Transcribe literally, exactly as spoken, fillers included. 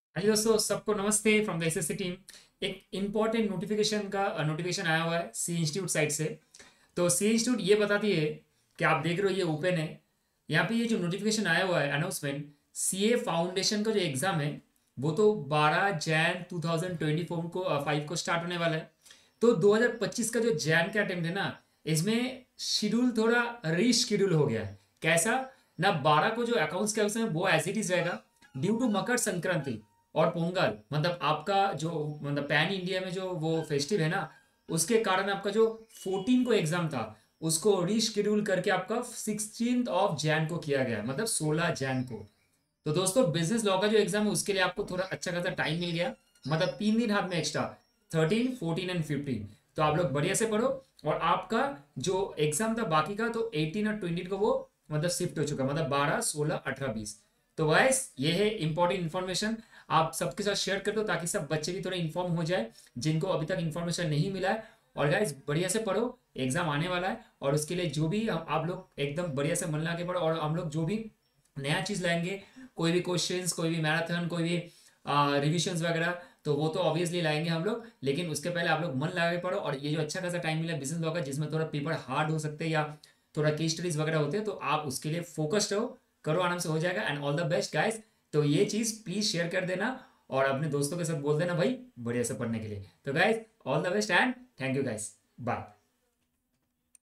हाँ जी दोस्तों, सबको नमस्ते फ्रॉम द एसएससी टीम। एक इम्पॉर्टेंट नोटिफिकेशन का नोटिफिकेशन आया हुआ है सी इंस्टीट्यूट साइड से। तो सी इंस्टीट्यूट ये बताती है कि आप देख रहे हो ये ओपन है। यहाँ पे ये जो नोटिफिकेशन आया हुआ है अनाउंसमेंट, सीए फाउंडेशन का जो एग्ज़ाम है वो तो बारह Jan two thousand twenty four को फाइव को स्टार्ट होने वाला है। तो दो हज़ार पच्चीस का जो जैन का अटेम्प्ट है ना, इसमें शेड्यूल थोड़ा रीशेड्यूल हो गया है। कैसा? ना बारह को जो अकाउंट्स का एग्जाम है वो एज इट इज रहेगा ड्यू टू मकर संक्रांति और पोंगल, मतलब आपका जो मतलब पैन इंडिया में जो वो फेस्टिव है ना, उसके कारण आपका जो फोर्टीन को एग्जाम था उसको रीशेड्यूल करके आपका सिक्सटीन ऑफ जैन को किया गया, मतलब सोलह जैन को। तो दोस्तों, बिजनेस लॉ का जो एग्जाम है उसके लिए आपको थोड़ा अच्छा खासा टाइम मिल गया, मतलब तीन दिन हाथ में extra, thirteen fourteen and fifteen. तो आप लोग बढ़िया से पढ़ो। और आपका जो एग्जाम था बाकी का, तो एटीन और ट्वेंटी को वो मतलब शिफ्ट हो चुका, मतलब बारह सोलह अठारह बीस। तो वाइस ये है इंपॉर्टेंट इन्फॉर्मेशन, आप सबके साथ शेयर कर दो ताकि सब बच्चे भी थोड़े इन्फॉर्म हो जाए जिनको अभी तक इन्फॉर्मेशन नहीं मिला है। और गाइस बढ़िया से पढ़ो, एग्जाम आने वाला है और उसके लिए जो भी हम आप लोग एकदम बढ़िया से मन लगा के पढ़ो। और हम लोग जो भी नया चीज़ लाएंगे, कोई भी क्वेश्चंस, कोई भी मैराथन, कोई भी रिविजन्स वगैरह, तो वो तो ऑब्वियसली लाएंगे हम लोग। लेकिन उसके पहले आप लोग मन लगा के पढ़ो। और ये जो अच्छा खासा टाइम मिला बिजनेस लॉ का, जिसमें थोड़ा पेपर हार्ड हो सकते हैं या थोड़ा केस स्टडीज वगैरह होते हैं, तो आप उसके लिए फोकस्ड रहो, करो, आराम से हो जाएगा। And all the best guys. तो ये चीज़ प्लीज़ शेयर कर देना और अपने दोस्तों के साथ बोल देना भाई बढ़िया से पढ़ने के लिए। तो guys, all the best and thank you guys, bye.